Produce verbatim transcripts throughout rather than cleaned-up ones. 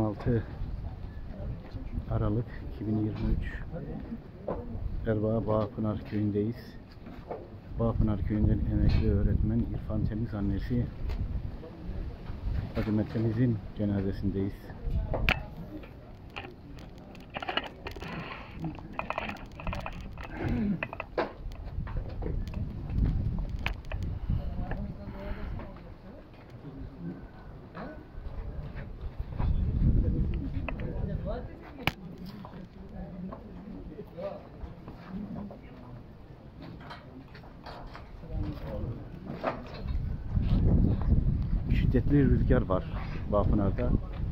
altı Aralık iki bin yirmi üç Erbaa Bağpınar köyündeyiz. Bağpınar köyünden emekli öğretmen İrfan Temiz annesi Fadime Temiz'in cenazesindeyiz. Şiddetli rüzgar var Bağpınar'da.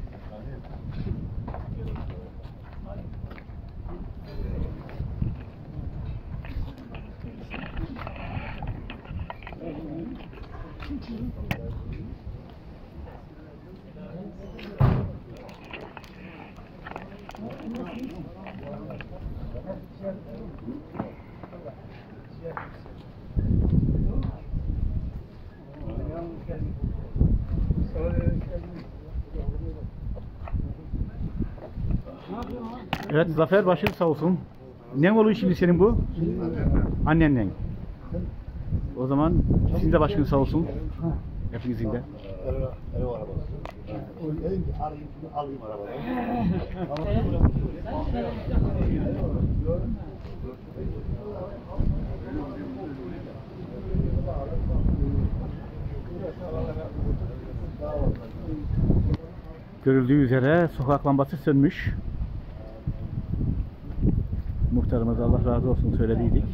Evet Zafer, başın sağ olsun. Ne oluyor şimdi senin bu? Annenle. O zaman sizin de başın sağ olsun. Hepinizin de. Görüldüğü üzere sokak lambası sönmüş. Muhtarımız Allah razı olsun söylediydik.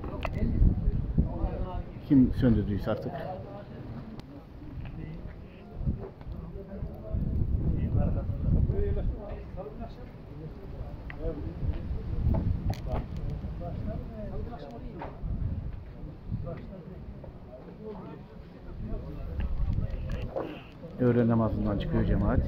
Kim söndürdüyse artık. Öğle namazından çıkıyor cemaat.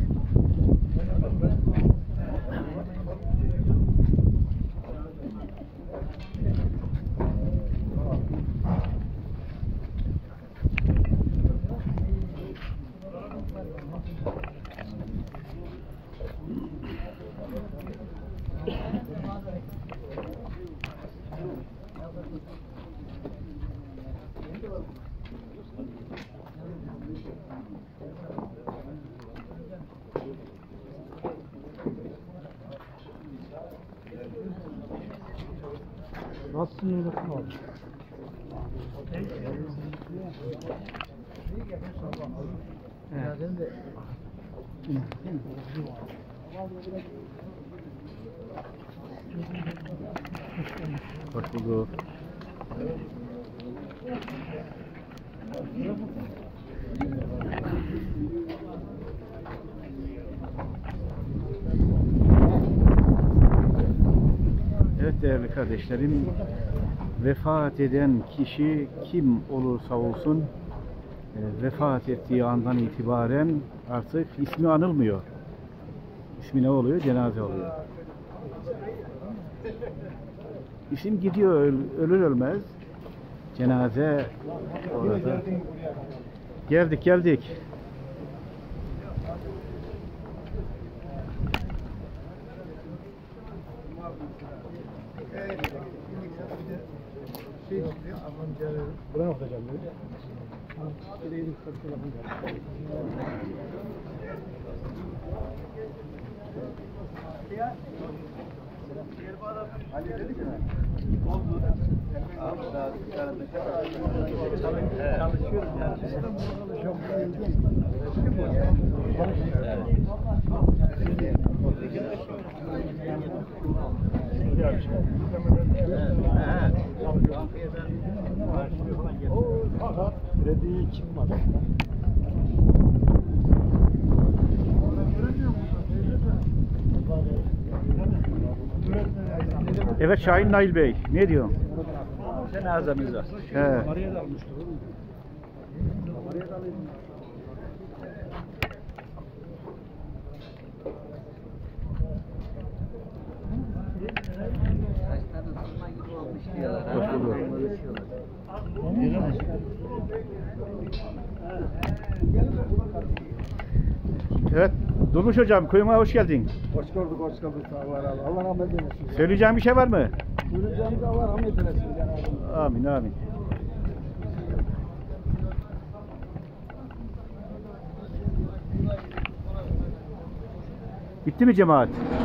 Nasıl yönetim var? Hoş bulduk. Evet değerli kardeşlerim, vefat eden kişi kim olursa olsun e, vefat ettiği andan itibaren artık ismi anılmıyor. İsmi ne oluyor? Cenaze oluyor. İsim gidiyor, öl ölür ölmez. Cenaze orada. Geldik geldik. Buraya bakacağım. Çalışıyorum krediyi kim var? Evet Şahin Nail Bey, ne diyor? Cenazemiz var. He. Paraya da almıştır. Paraya da almıştır. Hoş bulduk. Evet, Durmuş hocam, köyüme hoş geldin. Hoş gördük, hoş gördük. Sağ ol abi. Allah rahmet eylesin. Söyleyeceğim bir şey var mı? Söyleyeceğimiz Allah rahmet eylesin. Amin, amin. Bitti mi cemaat?